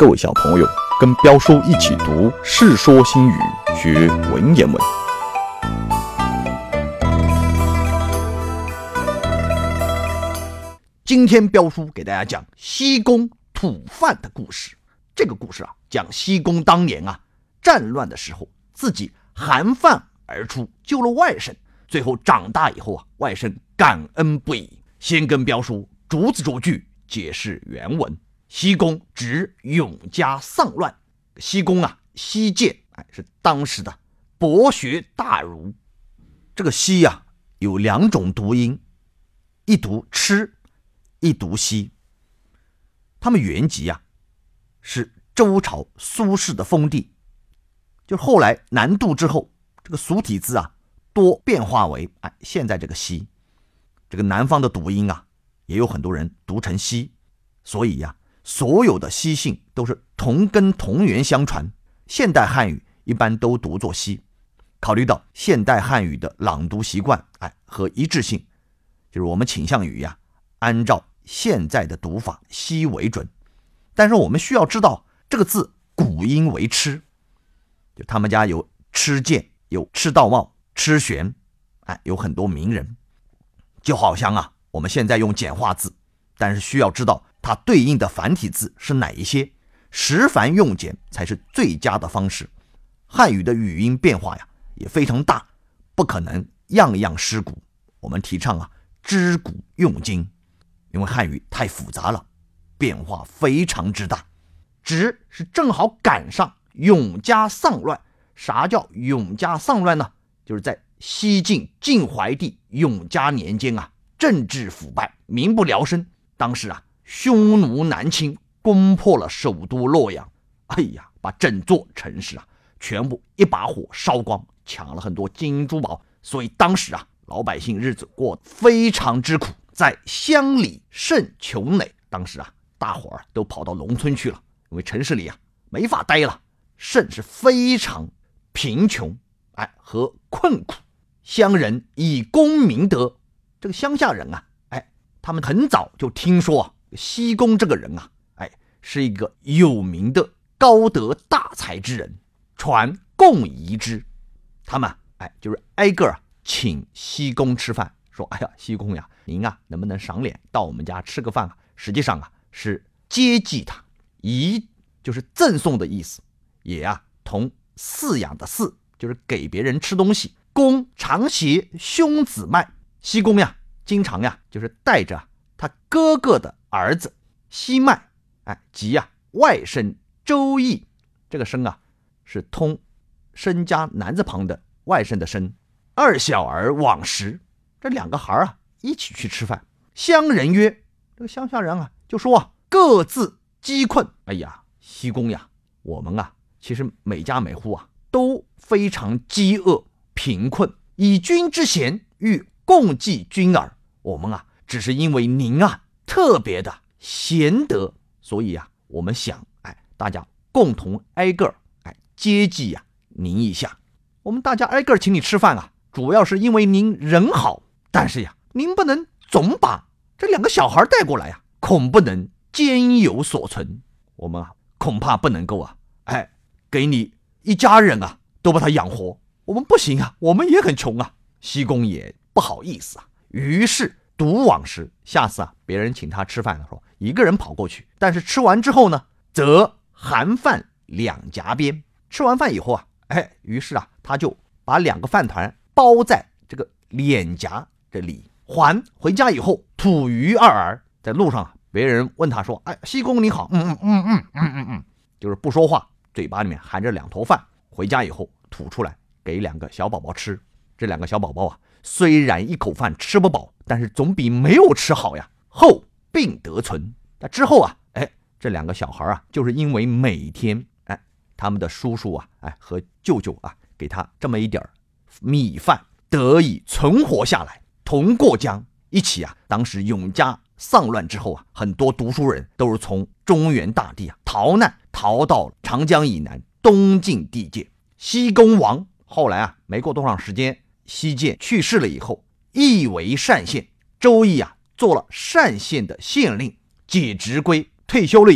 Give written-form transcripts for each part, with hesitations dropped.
各位小朋友，跟彪叔一起读《世说新语》，学文言文。 今天彪叔给大家讲西宫吐蕃的故事。这个故事讲西宫当年战乱的时候，自己含饭而出，救了外甥。最后长大以后外甥感恩不已。先跟彪叔逐字逐句解释原文。西宫指永嘉丧乱。西宫西涧是当时的博学大儒。这个西有两种读音，一读吃，一读西。他们原籍是周朝苏轼的封地，就是后来南渡之后，这个俗体字多变化为现在这个西。这个南方的读音也有很多人读成西，所以所有的西姓都是同根同源相传。现代汉语一般都读作西。考虑到现代汉语的朗读习惯和一致性，就是我们倾向于按照现在的读法西为准。但是我们需要知道这个字古音为吃，就他们家有吃剑，有吃道茂、吃玄，有很多名人。就好像我们现在用简化字，但是需要知道它对应的繁体字是哪一些，实繁用简才是最佳的方式。汉语的语音变化也非常大，不可能样样失古。我们提倡知古用今，因为汉语太复杂了，变化非常之大。只是正好赶上永嘉丧乱。啥叫永嘉丧乱呢？就是在西晋晋怀帝永嘉年间政治腐败，民不聊生。当时匈奴南侵，攻破了首都洛阳。把整座城市全部一把火烧光，抢了很多金银珠宝。所以当时老百姓日子过得非常之苦，在乡里甚穷馁。当时大伙都跑到农村去了，因为城市里没法待了，甚是非常贫穷和困苦。乡人以功明德，这个乡下人他们很早就听说西宫这个人是一个有名的高德大才之人，传共宜之。他们就是挨个请西宫吃饭，说西宫您能不能赏脸到我们家吃个饭实际上是接济他，宜就是赠送的意思，也同饲养的饲就是给别人吃东西。公常携兄子迈，西宫经常就是带着他哥哥的儿子西迈，即外甥周易。这个生是通生加男字旁的外甥的生。二小儿往食，这两个孩一起去吃饭。乡人曰，这个乡下人就说各自饥困。西宫我们其实每家每户都非常饥饿贫困，以君之贤欲共济君耳。我们只是因为您特别的贤德，所以我们想大家共同挨个接济您一下。我们大家挨个请你吃饭主要是因为您人好，但是您不能总把这两个小孩带过来恐不能兼有所存。我们恐怕不能够给你一家人都把他养活，我们不行我们也很穷西宫也不好意思于是读往时，下次别人请他吃饭的时候，一个人跑过去，但是吃完之后呢，则含饭两颊边。吃完饭以后于是他就把两个饭团包在这个脸颊这里，还回家以后吐于二耳。在路上别人问他说西宫你好，就是不说话，嘴巴里面含着两坨饭，回家以后吐出来给两个小宝宝吃。这两个小宝宝虽然一口饭吃不饱，但是总比没有吃好后病得存。那之后这两个小孩就是因为每天他们的叔叔和舅舅给他这么一点米饭，得以存活下来，同过江一起当时永嘉丧乱之后很多读书人都是从中原大地逃难，逃到长江以南东晋地界。西宫亡，后来没过多长时间，西涧去世了以后，亦为单县。周易做了单县的县令，解职归，退休了以后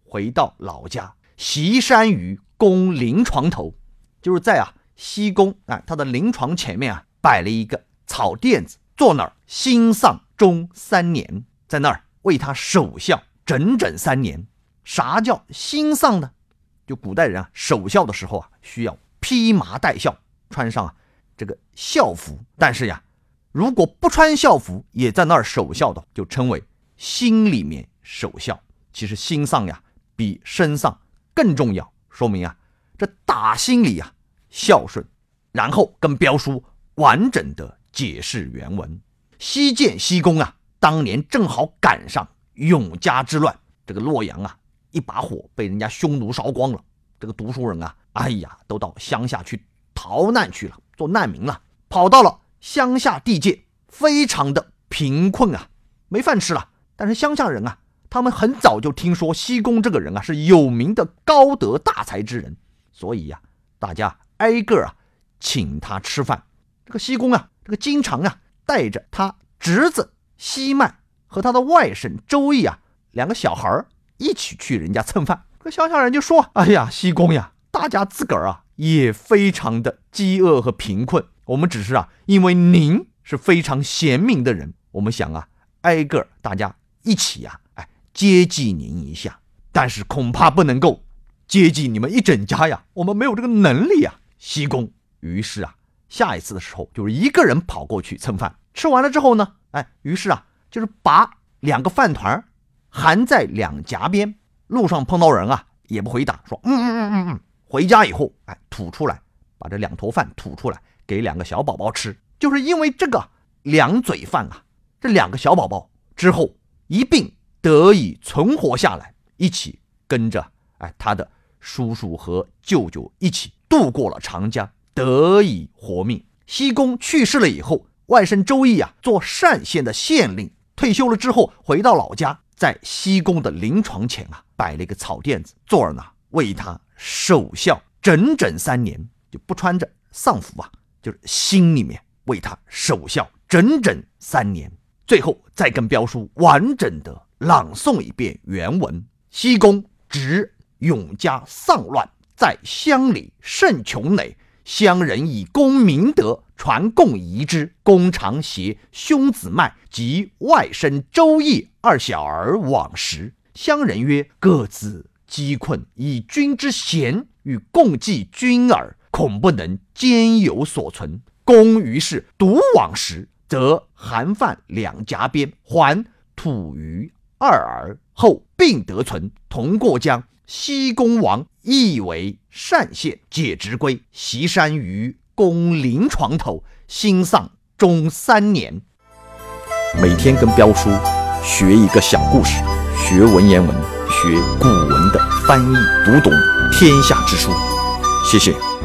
回到老家席山于公灵床头，就是在西宫他的灵床前面摆了一个草垫子，坐那儿心丧终3年，在那儿为他守孝整整3年。啥叫心丧呢？就古代人守孝的时候需要披麻戴孝，穿上这个孝服，但是如果不穿孝服也在那儿守孝的，就称为心里面守孝。其实心丧比身丧更重要，说明这打心里孝顺。然后跟彪叔完整的解释原文。西晋西宫当年正好赶上永嘉之乱，这个洛阳一把火被人家匈奴烧光了，这个读书人都到乡下去逃难去了，做难民了，跑到了乡下地界，非常的贫困没饭吃了。但是乡下人他们很早就听说西宫这个人是有名的高德大才之人，所以大家挨个请他吃饭。这个西宫这个经常带着他侄子西迈和他的外甥周易2个小孩一起去人家蹭饭。这乡下人就说：哎呀，西宫大家自个儿也非常的饥饿和贫困，我们只是因为您是非常贤明的人，我们想挨个大家一起接济您一下，但是恐怕不能够接济你们一整家我们没有这个能力西宫于是下一次的时候就是一个人跑过去蹭饭，吃完了之后呢，于是就是把2个饭团含在2颊边，路上碰到人也不回答，说回家以后吐出来，把这2坨饭吐出来给2个小宝宝吃。就是因为这个2嘴饭这2个小宝宝之后一并得以存活下来，一起跟着他的叔叔和舅舅一起渡过了长江，得以活命。西宫去世了以后，外甥周易做单县的县令，退休了之后回到老家，在西宫的灵床前摆了一个草垫子，坐儿呢为他守孝整整3年，就不穿着丧服就是心里面为他守孝整整3年。最后再跟彪叔完整的朗诵一遍原文。西宫值永嘉丧乱，在乡里甚穷馁，乡人以公明德传贡遗之，公常携兄子迈及外甥周易2小儿往时。乡人曰：各自饥困，以君之贤与共济君耳，恐不能兼有所存。公于是独往时，则含饭2颊边，还吐于2儿，后并得存。同过江，西宫王亦为单县，解职归，席山于公灵床头，心丧终3年。 每天跟彪叔学一个小故事，学文言文，学古文的翻译读懂天下之书。谢谢。